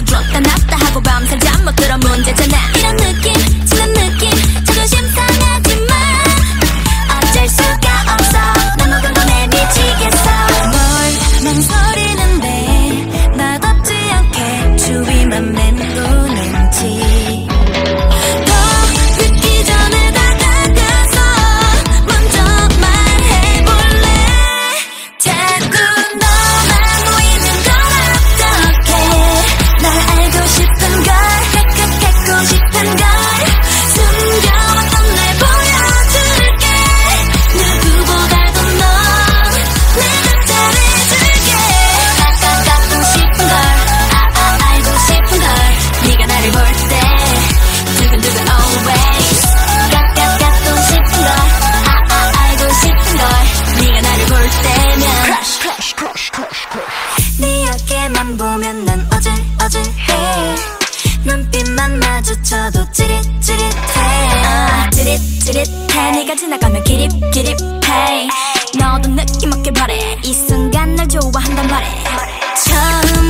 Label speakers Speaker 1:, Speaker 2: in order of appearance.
Speaker 1: 줬다 놨다 하고 밤새 잠 못 들어 문제잖아. 이런 느낌 지는 느낌 자존심 상하지만 어쩔 수가 없어. 너무 궁금해 미치겠어. 뭘 망설이는데 맛없지 않게 주위만 맴도는지 늦기 전에 다가가서 먼저 말해볼래. 자꾸 너만 보이는 걸 어떡해. 널 알고 싶은 걸 갖고 싶은 걸 숨겨왔던 날 보여줄게. 누구보다도 넌 내가 잘해줄게. 갖고 싶은 걸 알고 싶은 걸 네가 나를 볼 때 두근두근 always 갖고 싶은 걸 알고 싶은 걸 네가 나를 볼 때면 네 어깨만 보면 난 어질어질해. 눈빛만 마주쳐도 찌릿찌릿해. 찌릿찌릿해. 네가 지나가면 기립기립해. 너도 느낌 없게 바래. 이 순간 날 좋아한단 말해. 처음